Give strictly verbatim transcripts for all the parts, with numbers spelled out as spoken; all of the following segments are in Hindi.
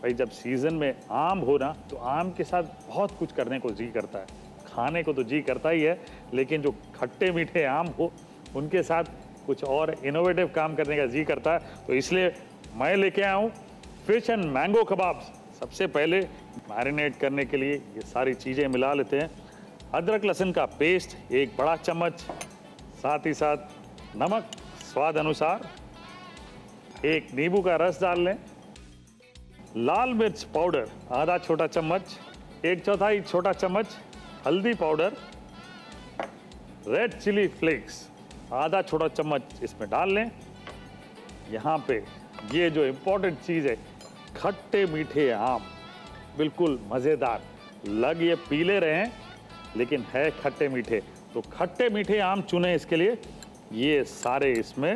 भाई जब सीज़न में आम हो ना, तो आम के साथ बहुत कुछ करने को जी करता है। खाने को तो जी करता ही है, लेकिन जो खट्टे मीठे आम हो, उनके साथ कुछ और इनोवेटिव काम करने का जी करता है। तो इसलिए मैं लेके आया हूँ फिश एंड मैंगो कबाब्स। सबसे पहले मैरिनेट करने के लिए ये सारी चीज़ें मिला लेते हैं। अदरक लहसुन का पेस्ट एक बड़ा चम्मच, साथ ही साथ नमक स्वाद अनुसार, एक नींबू का रस डाल लें, लाल मिर्च पाउडर आधा छोटा चम्मच, एक चौथाई छोटा चम्मच हल्दी पाउडर, रेड चिली फ्लेक्स आधा छोटा चम्मच इसमें डाल लें। यहाँ पे ये जो इम्पोर्टेंट चीज़ है, खट्टे मीठे आम, बिल्कुल मज़ेदार। लग ये पीले रहे हैं लेकिन है खट्टे मीठे, तो खट्टे मीठे आम चुने इसके लिए ये सारे इसमें,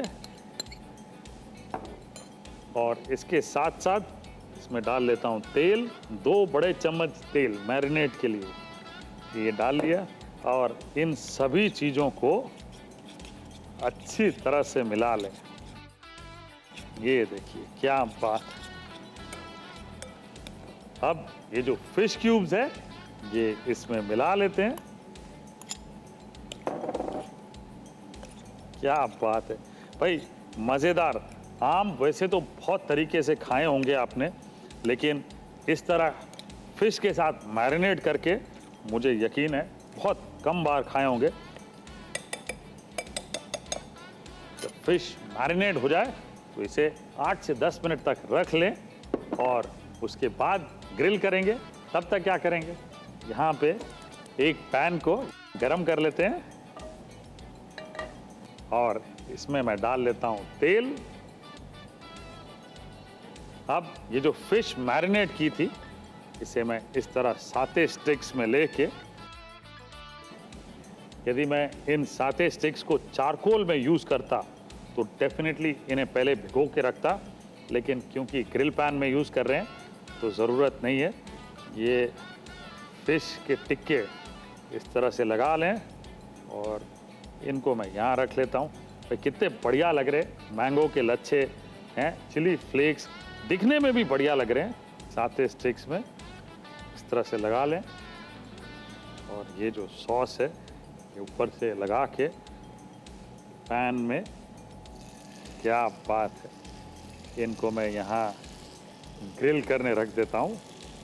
और इसके साथ साथ इसमें डाल लेता हूँ तेल, दो बड़े चम्मच तेल मैरिनेट के लिए ये डाल लिया। और इन सभी चीज़ों को अच्छी तरह से मिला लें। ये देखिए क्या बात है। अब ये जो फिश क्यूब्स है ये इसमें मिला लेते हैं। क्या बात है भाई, मज़ेदार आम। वैसे तो बहुत तरीके से खाए होंगे आपने, लेकिन इस तरह फिश के साथ मैरिनेट करके मुझे यकीन है बहुत कम बार खाए होंगे। जब फिश मैरिनेट हो जाए तो इसे आठ से दस मिनट तक रख लें और उसके बाद ग्रिल करेंगे। तब तक क्या करेंगे, यहाँ पे एक पैन को गरम कर लेते हैं और इसमें मैं डाल लेता हूँ तेल। अब ये जो फिश मैरिनेट की थी इसे मैं इस तरह साते स्टिक्स में लेके, यदि मैं इन साते स्टिक्स को चारकोल में यूज़ करता तो डेफिनेटली इन्हें पहले भिगो के रखता, लेकिन क्योंकि ग्रिल पैन में यूज़ कर रहे हैं तो ज़रूरत नहीं है। ये फिश के टिक्के इस तरह से लगा लें और इनको मैं यहाँ रख लेता हूँ। भाई कितने बढ़िया लग रहे, मैंगो के लच्छे हैं, चिली फ्लेक्स दिखने में भी बढ़िया लग रहे हैं। साते स्टिक्स में इस तरह से लगा लें और ये जो सॉस है ये ऊपर से लगा के पैन में, क्या बात है। इनको मैं यहाँ ग्रिल करने रख देता हूँ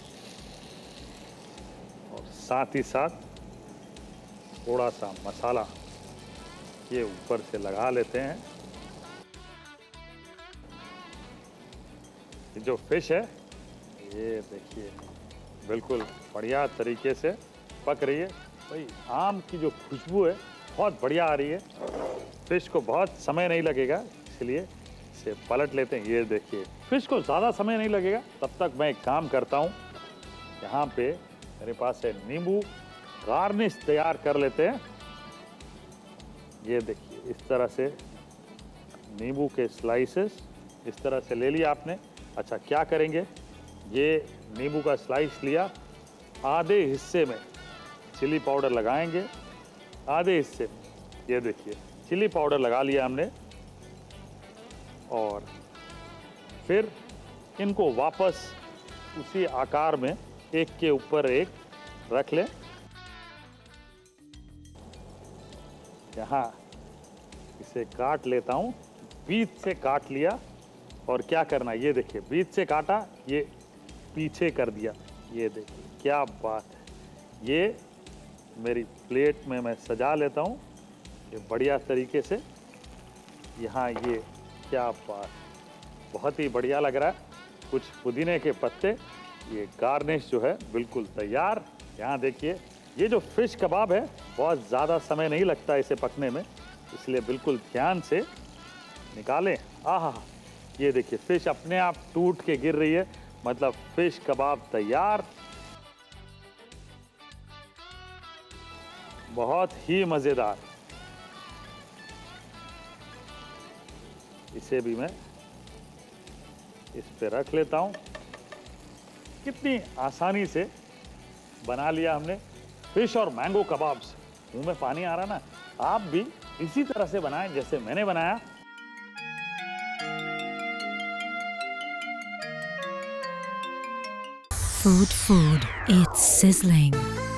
और साथ ही साथ थोड़ा सा मसाला ये ऊपर से लगा लेते हैं। ये जो फिश है ये देखिए बिल्कुल बढ़िया तरीके से पक रही है। भाई आम की जो खुशबू है बहुत बढ़िया आ रही है। फिश को बहुत समय नहीं लगेगा, इसलिए इसे पलट लेते हैं। ये देखिए फिश को ज़्यादा समय नहीं लगेगा। तब तक मैं एक काम करता हूँ, यहाँ पे मेरे पास है नींबू, गार्निश तैयार कर लेते हैं। ये देखिए इस तरह से नींबू के स्लाइसेस इस तरह से ले लिया आपने। अच्छा क्या करेंगे, ये नींबू का स्लाइस लिया, आधे हिस्से में चिली पाउडर लगाएंगे, आधे हिस्से ये देखिए चिली पाउडर लगा लिया हमने, और फिर इनको वापस उसी आकार में एक के ऊपर एक रख लें। यहाँ इसे काट लेता हूँ, बीच से काट लिया। और क्या करना, ये देखिए बीच से काटा, ये पीछे कर दिया। ये देखिए क्या बात है। ये मेरी प्लेट में मैं सजा लेता हूँ ये बढ़िया तरीके से। यहाँ ये क्या बात, बहुत ही बढ़िया लग रहा है। कुछ पुदीने के पत्ते, ये गार्निश जो है बिल्कुल तैयार। यहाँ देखिए ये जो फिश कबाब है बहुत ज़्यादा समय नहीं लगता इसे पकने में, इसलिए बिल्कुल ध्यान से निकालें। आहा, ये देखिए फिश अपने आप टूट के गिर रही है, मतलब फिश कबाब तैयार। बहुत ही मज़ेदार। इसे भी मैं इस पे रख लेता हूँ। कितनी आसानी से बना लिया हमने फिश और मैंगो कबाब्स। मुंह में पानी आ रहा ना, आप भी इसी तरह से बनाएं जैसे मैंने बनाया। Food Food. It's sizzling.